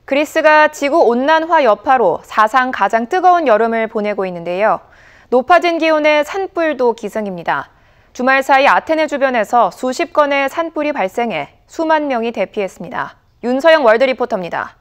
그리스가 지구온난화 여파로 사상 가장 뜨거운 여름을 보내고 있는데요. 높아진 기온에 산불도 기승입니다. 주말 사이 아테네 주변에서 수십 건의 산불이 발생해 수만 명이 대피했습니다. 윤서영 월드 리포터입니다.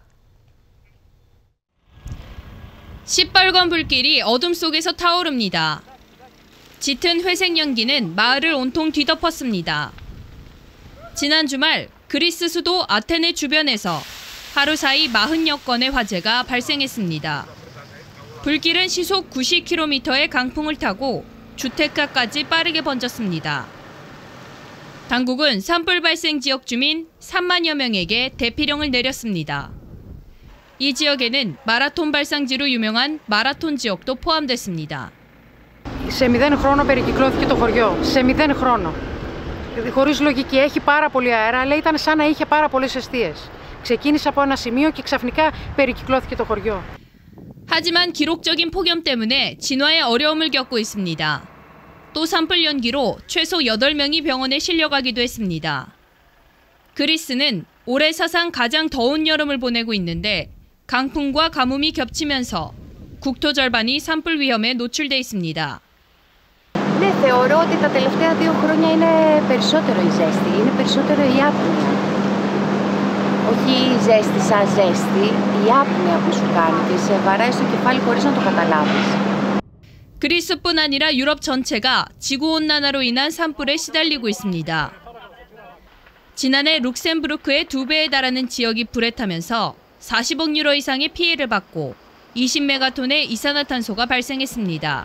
시뻘건 불길이 어둠 속에서 타오릅니다. 짙은 회색 연기는 마을을 온통 뒤덮었습니다. 지난 주말 그리스 수도 아테네 주변에서 하루 사이 40여 건의 화재가 발생했습니다. 불길은 시속 90km의 강풍을 타고 주택가까지 빠르게 번졌습니다. 당국은 산불 발생 지역 주민 3만여 명에게 대피령을 내렸습니다. 이 지역에는 마라톤 발상지로 유명한 마라톤 지역도 포함됐습니다. Σε 0 χρόνο περικυκλώθηκε το χωριό. Σε 0 χρόνο. Χωρίς λογική, έχει πάρα πολύ αέρα, αλλά ήταν σαν να είχε πάρα πολλές εστίες. ξεκίνησε από ένα σημείο και ξαφνικά περικυκλώθηκε το χωριό. 하지만 기록적인 폭염 때문에 진화에 어려움을 겪고 있습니다. 또 산불 연기로 최소 8명이 병원에 실려가기도 했습니다. 그리스는 올해 사상 가장 더운 여름을 보내고 있는데 강풍과 가뭄이 겹치면서 국토 절반이 산불 위험에 노출돼 있습니다. Ναι, θεωρώ ότι τα τελευταία 2 χρόνια είναι περισσότερο η ζέστη, είναι περισσότερο η άπνοια. Όχι η ζέστη σαν ζέστη, η άπνοια που σου κάνει και σε βαράει στο κεφάλι χωρίς να το καταλάβεις. 그리스뿐 아니라 유럽 전체가 지구온난화로 인한 산불에 시달리고 있습니다. 지난해 룩셈부르크의 2배에 달하는 지역이 불에 타면서 40억 유로 이상의 피해를 받고 20메가톤의 이산화탄소가 발생했습니다.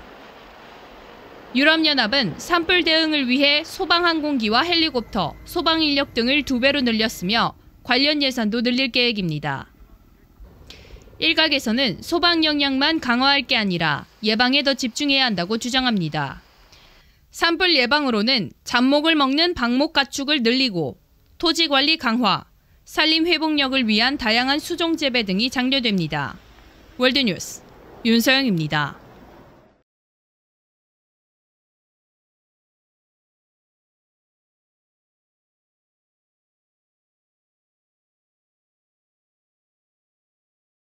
유럽연합은 산불 대응을 위해 소방항공기와 헬리콥터, 소방인력 등을 2배로 늘렸으며 관련 예산도 늘릴 계획입니다. 일각에서는 소방 역량만 강화할 게 아니라 예방에 더 집중해야 한다고 주장합니다. 산불 예방으로는 잡목을 먹는 방목 가축을 늘리고 토지 관리 강화, 산림 회복력을 위한 다양한 수종 재배 등이 장려됩니다. 월드뉴스 윤서영입니다.